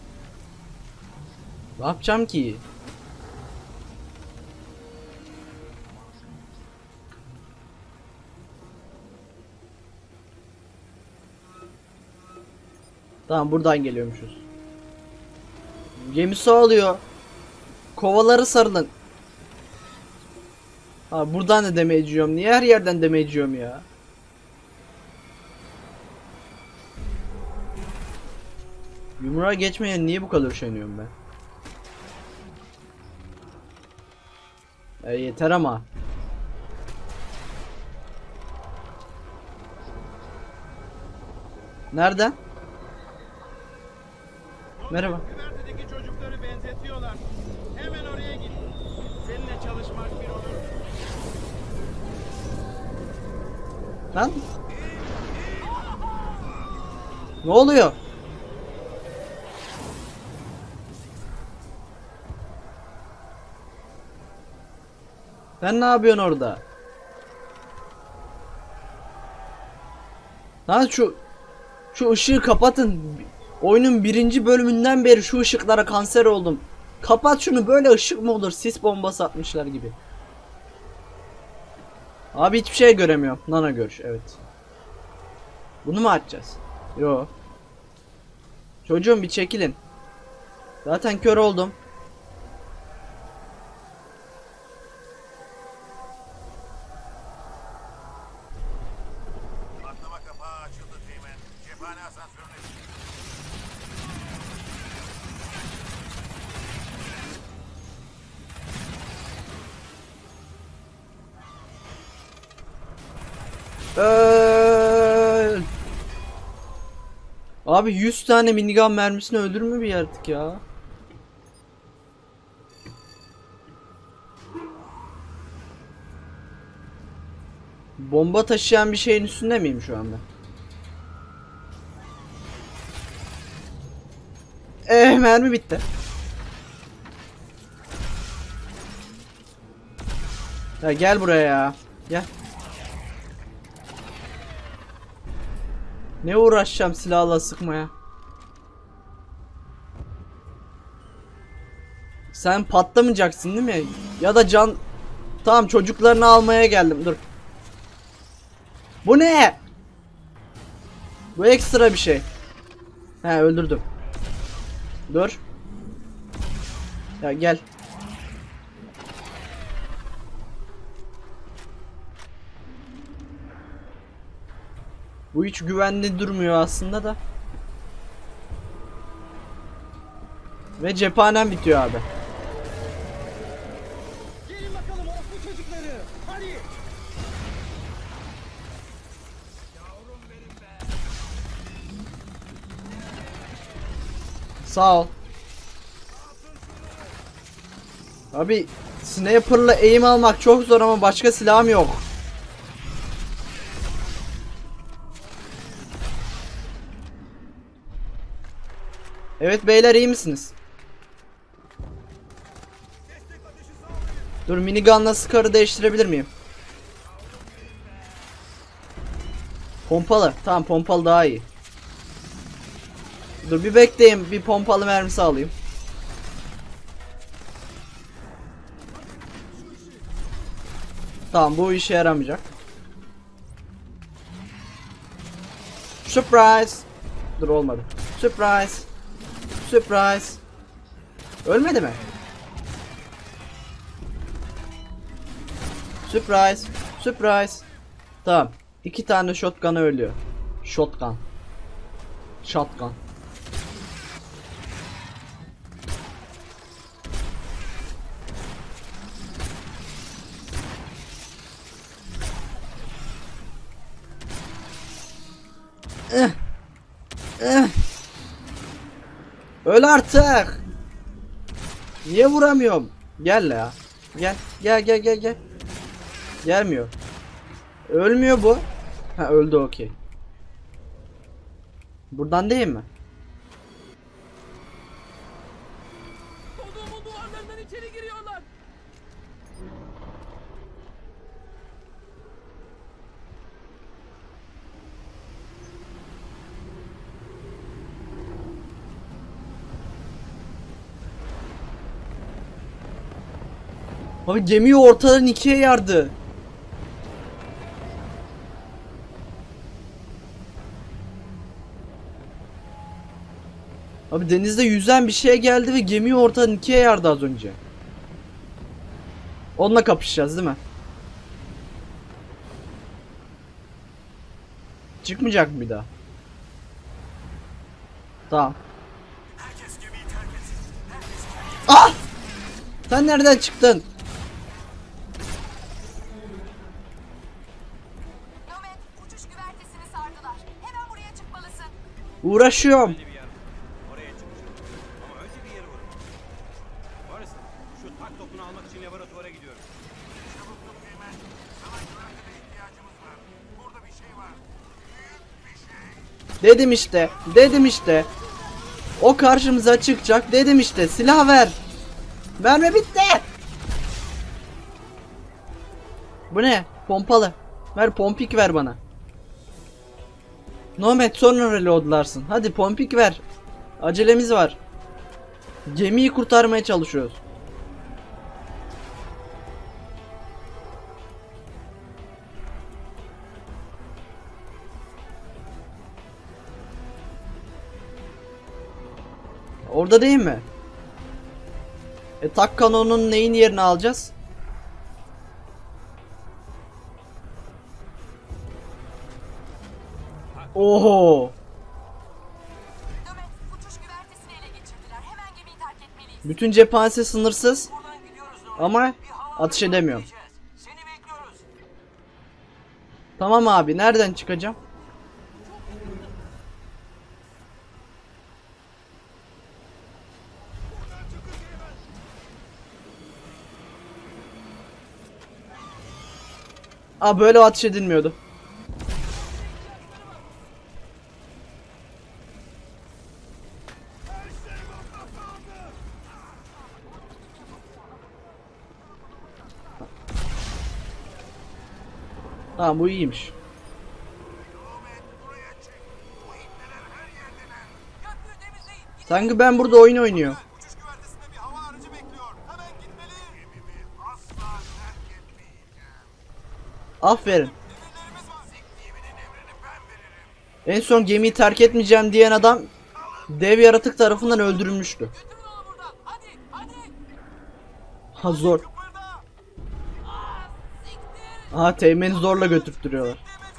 Speaker 1: Ne yapacağım ki? Tamam buradan geliyormuşuz. Gemisi alıyor. Kovaları sarılın. Ha buradan da damage yiyorum. Niye her yerden damage yiyorum ya? Yumruğa geçmeye niye bu kadar üşeniyorum ben? Yeter ama. Nereden? Merhaba.
Speaker 12: Güvertedeki çocukları benzetiyorlar. Hemen oraya git. Seninle çalışmak bir onur.
Speaker 1: Lan? Ne oluyor? Sen ne yapıyorsun orada? Lan şu ışığı kapatın. Oyunun 1. bölümünden beri şu ışıklara kanser oldum. Kapat şunu, böyle ışık mı olur? Sis bombası atmışlar gibi. Abi hiçbir şey göremiyorum. Nana görüş, evet. Bunu mu açacağız? Yo. Çocuğum bir çekilin. Zaten kör oldum.
Speaker 3: Patlama kapağı açıldı Teğmen. Cephane asansörüne
Speaker 1: Abi 100 tane minigun mermisini öldürür mü bir yaratık ya? Bomba taşıyan bir şeyin üstünde miyim şu anda? Mermi bitti. Ya gel buraya ya. Gel. Ne uğraşacağım silahla sıkmaya? Sen patlamayacaksın değil mi? Ya da can... Tamam, çocuklarını almaya geldim. Dur. Bu ne? Bu ekstra bir şey. He, öldürdüm. Dur. Ya gel. Bu hiç güvenli durmuyor aslında da. Ve cephanem bitiyor abi.
Speaker 12: Gelin bakalım orospu çocukları. Hadi.
Speaker 1: Sağ ol. Abi sniper'la aim almak çok zor ama başka silahım yok. Evet beyler, iyi misiniz? Dur, minigunla scar'ı değiştirebilir miyim? Pompalı. Tamam, pompalı daha iyi. Dur bir bekleyin, bir pompalı mermisi alayım. Tamam, bu işe yaramayacak. Surprise. Dur, olmadı. Surprise. Surprise. Ölmedi mi? Surprise. Surprise. Tamam. 2 tane shotgun ölüyor. Shotgun. Shotgun. Öl artık. Niye vuramıyorum? Gel ya. Gel. Gel. Gelmiyor. Ölmüyor bu. Ha, öldü, okey. Buradan değil mi?
Speaker 8: Kodumun duvarlarından içeri giriyorlar.
Speaker 1: Abi gemiyi ortadan ikiye yardı. Abi denizde yüzen bir şey geldi ve gemiyi ortadan ikiye yardı az önce. Onunla kapışacağız değil mi? Çıkmayacak mı bir daha? Tamam. Ah! Sen nereden çıktın?
Speaker 4: Nomad, uçuş güvertesini sardılar. Hemen buraya çıkmalısın.
Speaker 1: Uğraşıyorum.
Speaker 2: Oraya çıkacağım. Ama önce bir yere uğrayayım. Morrison, şu tak topunu almak için laboratuvara gidiyorum. Çabuk ol Gilman. Sana güvertede ihtiyacımız var. Burada bir şey var. Büyük bir şey.
Speaker 1: Dedim işte. Dedim işte. O karşımıza çıkacak. Dedim işte. Silah ver. Mermi bitti. Bu ne? Pompalı. Ver, pompik ver bana. Nomad, sonra reloadlarsın. Hadi pompik ver. Acelemiz var. Gemiyi kurtarmaya çalışıyoruz. Orada değil mi? Tak kanonun neyin yerini alacağız? Oho. Bütün cephanesi sınırsız. Ama atış edemiyorum. Tamam abi, nereden çıkacağım? Aa, böyle ateş edilmiyordu. Tamam, bu iyiymiş. Sanki ben burada oyun oynuyor.
Speaker 3: Uçuş güvertesinde bir hava aracı bekliyor. Hemen gitmeliyim. Gemimi asla terk etmeyeceğim.
Speaker 1: Aferin.
Speaker 3: Emirlerimiz var. Siktiğimin emrini ben veririm.
Speaker 1: En son gemiyi terk etmeyeceğim diyen adam dev yaratık tarafından öldürülmüştü. Ha zor. Aha Teğmen'i zorla götürttürüyorlar.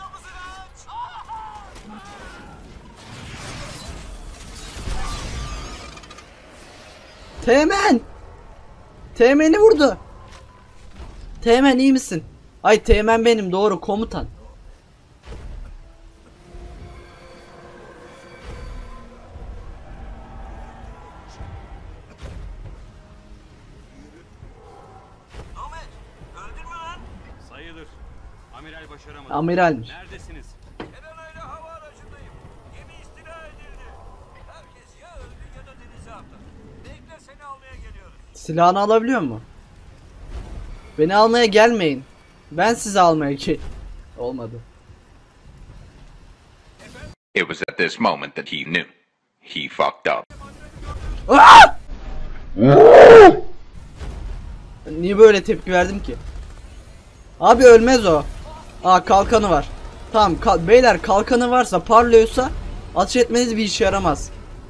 Speaker 1: Teğmen! Teğmen'i vurdu. Teğmen iyi misin? Ay Teğmen benim doğru komutan.
Speaker 5: Ahmet, öldün mü lan?
Speaker 2: Sayılır. Amiral başaramadı.
Speaker 1: Amiralmiş.
Speaker 2: Neredesiniz?
Speaker 5: Helena ile hava aracındayım. Gemi istila edildi. Herkes ya öldü ya da denize attı. Bekle, seni almaya geliyoruz.
Speaker 1: Silahını alabiliyor mu? Beni almaya gelmeyin. Ben sizi almaya olmadı.
Speaker 14: It was at this moment that he knew. He fucked up.
Speaker 1: Aa! Niye böyle tepki verdim ki? Abi ölmez o. Aa kalkanı var. Tamam beyler kalkanı varsa parlıyorsa ateş etmeniz bir işe yaramaz.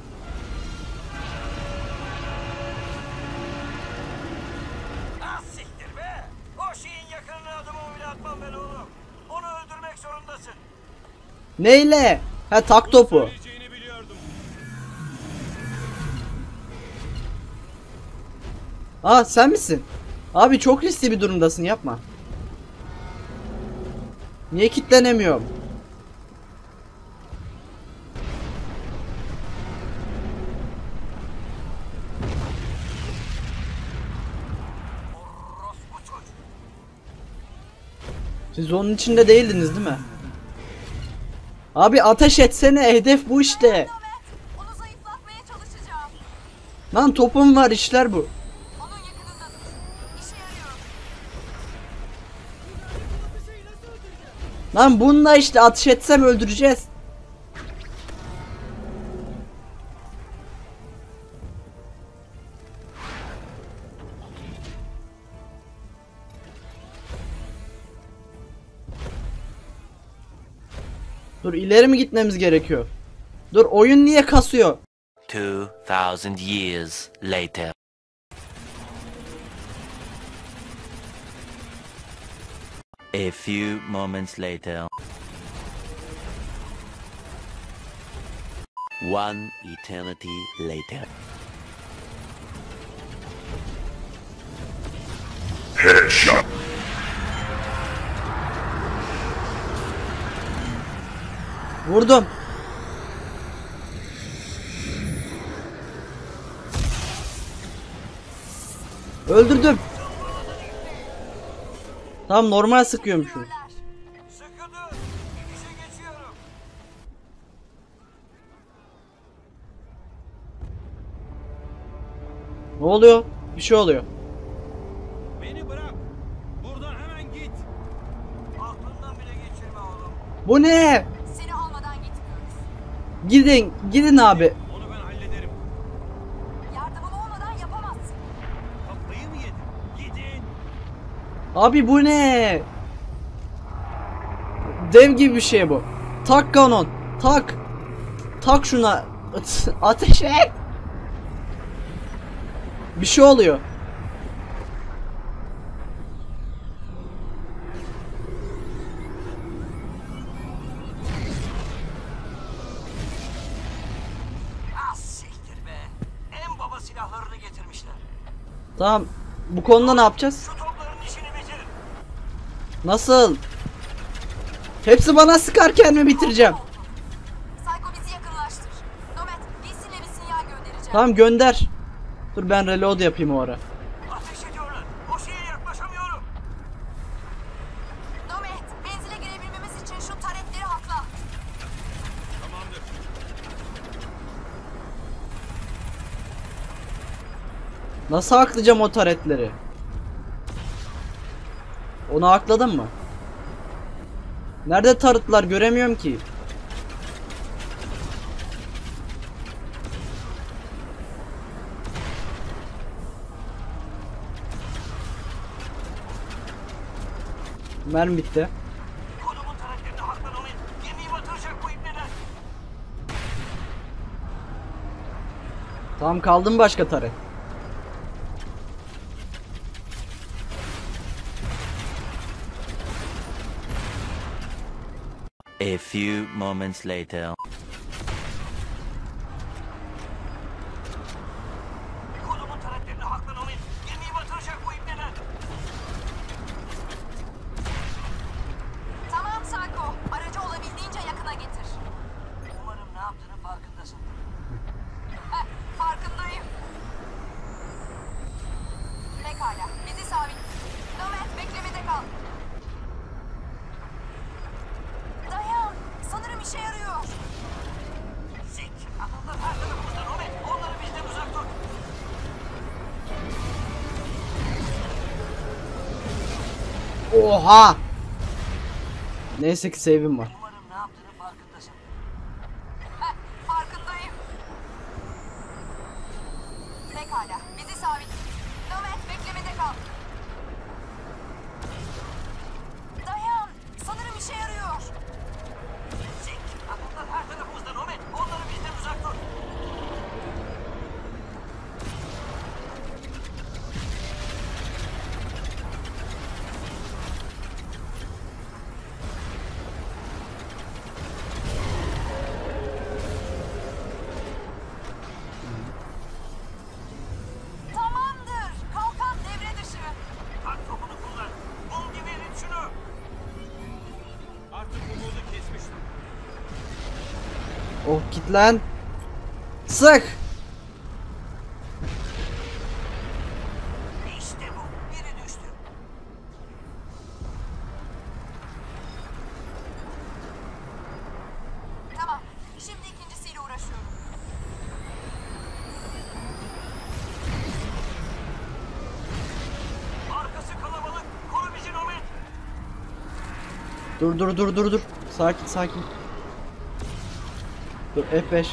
Speaker 5: Ah siktir be! O şeyin yakınına adımımı bile atmam ben oğlum. Onu öldürmek zorundasın.
Speaker 1: Neyle? Ha tak topu. Aa sen misin? Abi çok riskli bir durumdasın yapma. Niye kilitlenemiyorum? Siz onun içinde değildiniz değil mi? Abi ateş etsene, hedef bu işte.
Speaker 4: Onu zayıflatmaya çalışacağım.
Speaker 1: Lan topum var, işler bu.
Speaker 4: Onun yakınında dur. İşe yarıyor.
Speaker 1: Lan bununla işte ateş etsem öldüreceğiz. Dur ileri mi gitmemiz gerekiyor? Dur oyun niye kasıyor?
Speaker 13: 2000 years later. A few moments later. One eternity later.
Speaker 14: Headshot.
Speaker 1: Vurdum. Öldürdüm. Tamam normal sıkıyormuşum.
Speaker 5: Sıkı dur. İşe geçiyorum.
Speaker 1: Ne oluyor? Bir şey oluyor.
Speaker 2: Beni bırak. Buradan hemen git.
Speaker 5: Aklından bile geçirme oğlum.
Speaker 1: Bu ne?
Speaker 4: Seni almadan gitmiyoruz.
Speaker 1: Gidin abi.
Speaker 2: Onu ben hallederim.
Speaker 4: Yardımın olmadan yapamazsın.
Speaker 2: Kafayı mı yedin? Gidin.
Speaker 1: Abi bu ne? Dev gibi bir şey bu. Tak kanon. Tak. Tak şuna. Ateş et. Bir şey oluyor.
Speaker 5: Ah siktir be. En baba silahlarını getirmişler.
Speaker 1: Tamam. Bu konuda ne yapacağız?
Speaker 5: Şu topların işini bitirin.
Speaker 1: Nasıl? Hepsi bana sıkarken mi bitireceğim?
Speaker 4: Psycho bizi yakınlaştır. Nomet, Lee'sinle bir sinyal göndereceğim.
Speaker 1: Tamam gönder. Dur ben reload yapayım o ara.
Speaker 5: Ateş ediyorlar. O şeye yaklaşamıyorum.
Speaker 4: Nomet, menzile girebilmemiz için şu taretleri hakla.
Speaker 2: Tamamdır.
Speaker 1: Nasıl haklayacağım o taretleri? Onu hakladın mı? Nerede tarıtlar göremiyorum ki. Mermi bitti.
Speaker 5: Kodumun taretlerini haklan Omen. Gemiyi batıracak bu ibneler.
Speaker 1: Tamam, kaldı mı başka taret?
Speaker 13: A few moments later.
Speaker 5: Kodumun taretlerini haklan Omen. Gemiyi batıracak bu ibneler.
Speaker 4: Tamam Psycho. Aracı olabildiğince yakına getir.
Speaker 5: Umarım ne yaptığının farkındasın.
Speaker 4: Farkındayım. Pekala. Bizi sabit. Nomad beklemede kal. Dayan. Sanırım işe yarıyor.
Speaker 5: Sik. Adamlar her tarafımızdan Omen. Onları bizden uzak tut.
Speaker 1: Oha! Neyse ki save'im var.
Speaker 5: Umarım ne yaptığının farkındasın.
Speaker 4: Farkındayım. Pekala. Bizi sabit. Nomad beklemede kal. Dayan. Sanırım işe yarıyor.
Speaker 5: Sik. Adamlar her tarafımızdan Omen. Onları bizden uzak tut.
Speaker 4: Tamamdır. Kalkan devre dışı.
Speaker 5: Tak topunu kullan. Bul gibi erit şunu.
Speaker 2: Artık umudu kesmiştim.
Speaker 1: Oh, kilitlen. Sık.
Speaker 5: İşte bu. Biri düştü.
Speaker 4: Tamam. Şimdi ikincisiyle uğraşıyorum.
Speaker 5: Arkası kalabalık. Koru bizi Omen.
Speaker 1: Dur. Sakin. Dur, F5.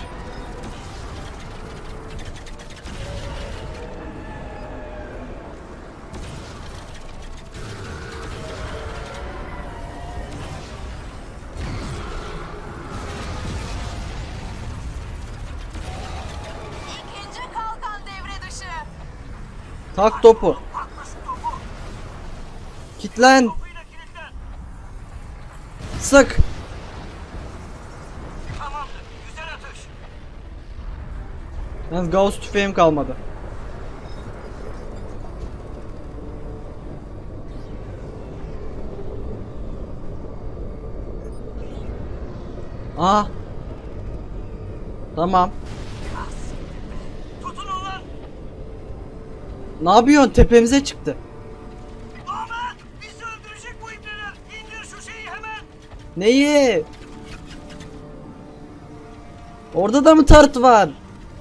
Speaker 4: İkinci kalkan devre dışı.
Speaker 1: Tak topu. Kilitlen.
Speaker 5: Topuyla kilitlen.
Speaker 1: Sık.
Speaker 5: Tamamdır. Güzel atış.
Speaker 1: Yalnız Gauss tüfeğim kalmadı. Aa. Tamam.
Speaker 5: Tutun ulan.
Speaker 1: Ne yapıyorsun? Tepemize çıktı.
Speaker 5: Omen. Bizi öldürecek bu ibneler. İndir şu şeyi hemen.
Speaker 1: Neyi? Orada da mı tart var?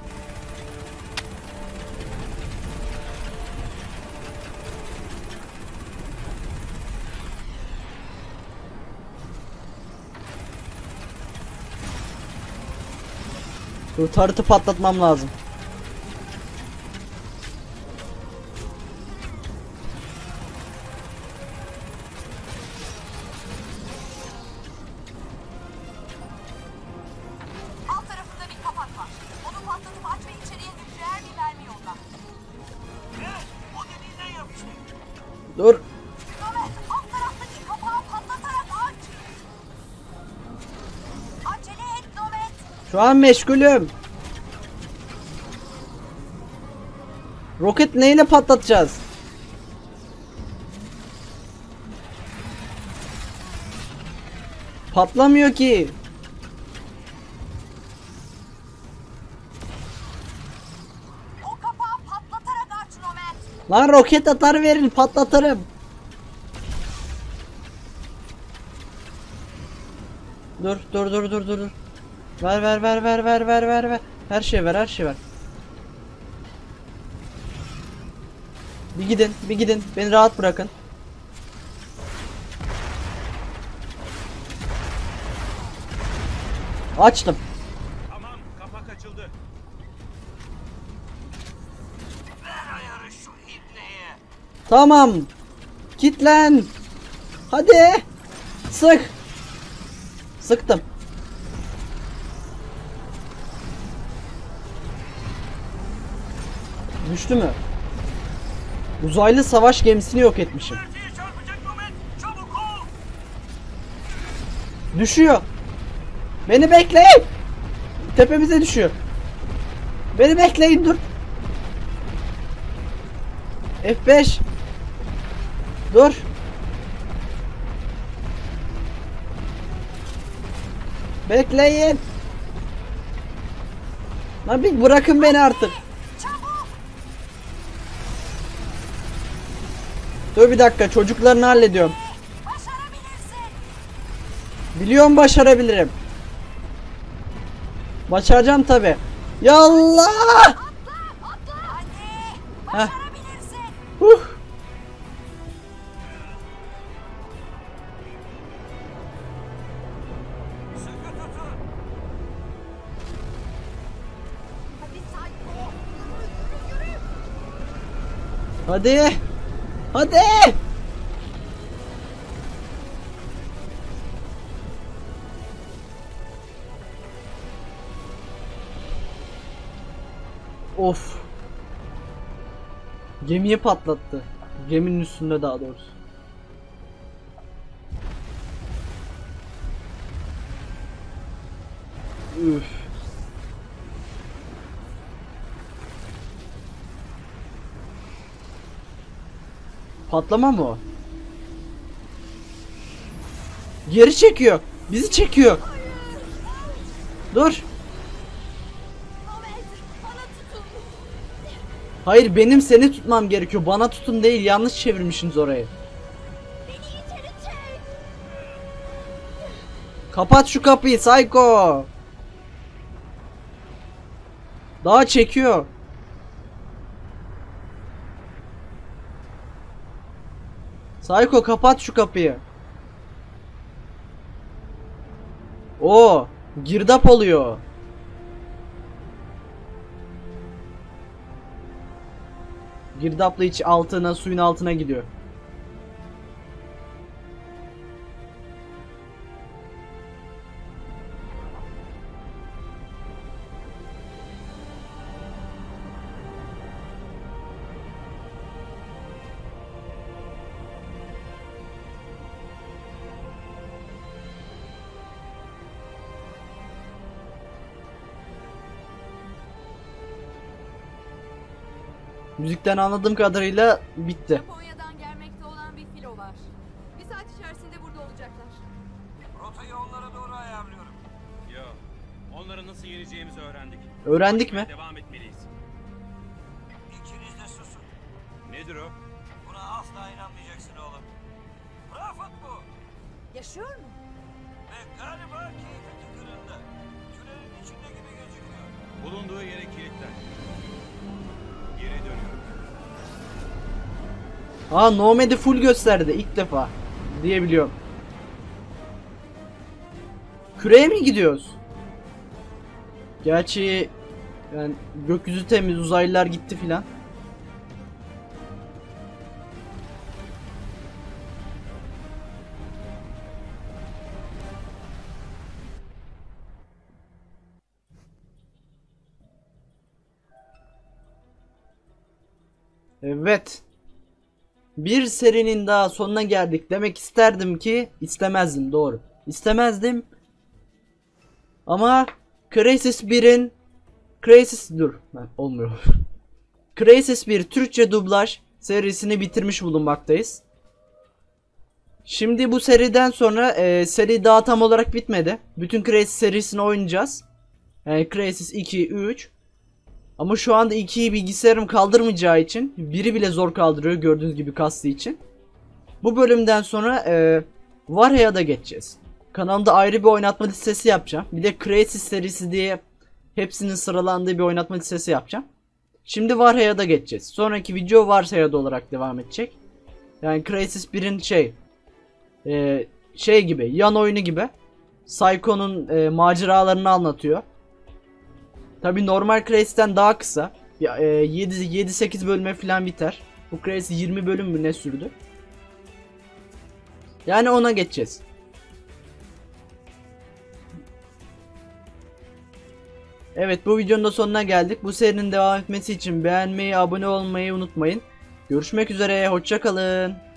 Speaker 1: Dur, tarıtı patlatmam lazım.
Speaker 4: Alt tarafında bir kapak var. Onu patlatıp aç ve içeriye nükleer bir mermi yolla.
Speaker 5: Ne? O dediğinden yap işte.
Speaker 1: Dur.
Speaker 4: Nomad alt taraftaki kapağı patlatarak aç. Acele et Nomad.
Speaker 1: Şu an meşgulüm. Roket neyle patlatacağız? Patlamıyor ki.
Speaker 4: O kapağı patlatarak aç Nomad.
Speaker 1: Lan roket atar verin, patlatırım. Dur. Ver. Her şey ver. Bir gidin. Beni rahat bırakın. Açtım.
Speaker 2: Tamam, kapak açıldı.
Speaker 5: Ver ayarı şu ibneye.
Speaker 1: Tamam. Kitlen. Hadi. Sık. Sıktım. Düştü mü? Uzaylı savaş gemisini yok etmişim. Düşüyor. Beni bekleyin. Tepemize düşüyor. Beni bekleyin, dur. F5. Dur. Bekleyin. Lan bir bırakın beni artık. Dur bir dakika, çocuklarını hallediyorum. Biliyorum başarabilirim. Başaracağım tabi. Yallah! Heh. Hadi. Hadi. Of. Gemiyi patlattı. Geminin üstünde daha doğrusu. Üf. Patlama mı o? Geri çekiyor. Bizi çekiyor. Dur. Hayır, benim seni tutmam gerekiyor. Bana tutun değil. Yanlış çevirmişsiniz orayı. Kapat şu kapıyı Psycho. Daha çekiyor. Psycho kapat şu kapıyı. O girdap oluyor. Girdapla iç altına, suyun altına gidiyor. Müzikten anladığım kadarıyla bitti.
Speaker 4: Japonya'dan gelmekte olan bir filo var. Bir saat içerisinde burada olacaklar.
Speaker 2: Rotayı onlara doğru ayarlıyorum. Yo, onları nasıl yeneceğimizi öğrendik.
Speaker 1: Öğrendik mi?
Speaker 2: Devam etmeliyiz.
Speaker 5: İkiniz de susun.
Speaker 2: Nedir o?
Speaker 5: Buna asla inanmayacaksın oğlum. Rafet bu.
Speaker 4: Yaşıyor mu?
Speaker 5: Ve galiba keyfi tıkırında. Tünelin içinde gibi gözüküyor.
Speaker 2: Bulunduğu yere kilitlen. Geri dönüyorum.
Speaker 1: Aa, Nomad'i full gösterdi ilk defa diyebiliyorum. Küreye mi gidiyoruz? Gerçi yani gökyüzü temiz, uzaylılar gitti filan. Evet. Bir serinin daha sonuna geldik. Demek isterdim ki istemezdim, doğru. İstemezdim. Ama Crysis 1'in olmuyor. Crysis 1 Türkçe dublaj serisini bitirmiş bulunmaktayız. Şimdi bu seriden sonra seri daha tam olarak bitmedi. Bütün Crysis serisini oynayacağız. Yani Crysis 2, 3. Ama şu anda 2'yi bilgisayarım kaldırmayacağı için, biri bile zor kaldırıyor gördüğünüz gibi kastığı için. Bu bölümden sonra Valhalla'ya geçeceğiz. Kanalımda ayrı bir oynatma listesi yapacağım. Bir de Crysis serisi diye hepsinin sıralandığı bir oynatma listesi yapacağım. Şimdi Valhalla'ya geçeceğiz. Sonraki video Valhalla olarak devam edecek. Yani Crysis 1'in şey gibi, yan oyunu gibi. Psycho'nun maceralarını anlatıyor. Tabi normal Crysis'ten daha kısa. 7-8 bölüme falan biter. Bu Crysis 20 bölüm mü ne sürdü? Yani ona geçeceğiz. Evet, bu videonun da sonuna geldik. Bu serinin devam etmesi için beğenmeyi, abone olmayı unutmayın. Görüşmek üzere, hoşça kalın.